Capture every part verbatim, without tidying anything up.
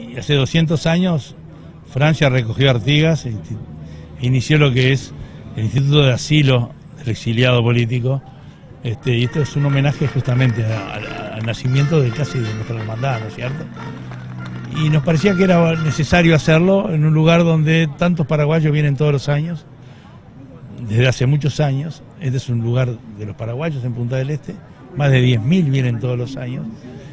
y hace doscientos años Francia recogió a Artigas e inició lo que es el Instituto de Asilo del Exiliado Político, este, y esto es un homenaje justamente al nacimiento de casi de nuestra hermandad, ¿no es cierto? Y nos parecía que era necesario hacerlo en un lugar donde tantos paraguayos vienen todos los años, desde hace muchos años. Este es un lugar de los paraguayos en Punta del Este, más de diez mil vienen todos los años,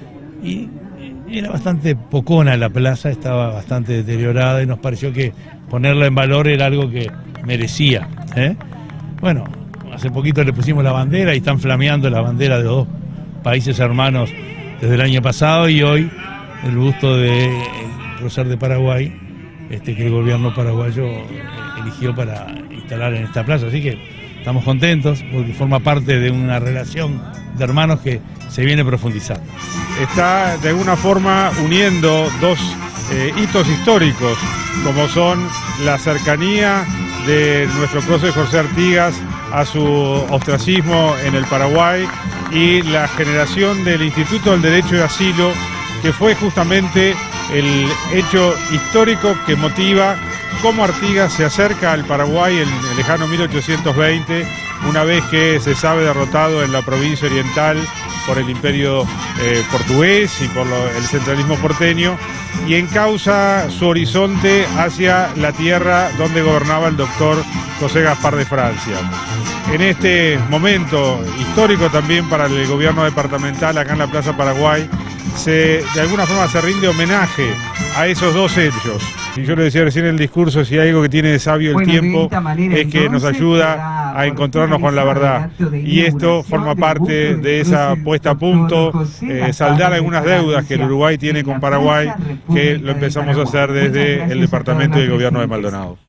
y era bastante pocona la plaza, estaba bastante deteriorada y nos pareció que ponerla en valor era algo que merecía, ¿eh? Bueno, hace poquito le pusimos la bandera y están flameando la bandera de los dos países hermanos desde el año pasado, y hoy el busto del prócer de Paraguay, este, que el gobierno paraguayo eligió para instalar en esta plaza. Así que estamos contentos porque forma parte de una relación de hermanos que se viene profundizando. Está de alguna forma uniendo dos eh, hitos históricos, como son la cercanía de nuestro prócer José Artigas a su ostracismo en el Paraguay y la generación del Instituto del Derecho de Asilo, que fue justamente el hecho histórico que motiva cómo Artigas se acerca al Paraguay en el lejano mil ochocientos veinte, una vez que se sabe derrotado en la provincia oriental por el imperio eh, portugués y por lo, el centralismo porteño, y encausa su horizonte hacia la tierra donde gobernaba el doctor José Gaspar de Francia. En este momento histórico también para el gobierno departamental acá en la Plaza Paraguay, se, de alguna forma se rinde homenaje a esos dos hechos. Y yo le decía recién en el discurso, si hay algo que tiene de sabio el bueno, tiempo, manera, es que nos ayuda a encontrarnos con la verdad. Y esto forma parte de esa puesta a punto, eh, saldar algunas deudas que el Uruguay tiene con Paraguay, que lo empezamos a hacer desde el departamento del gobierno de Maldonado.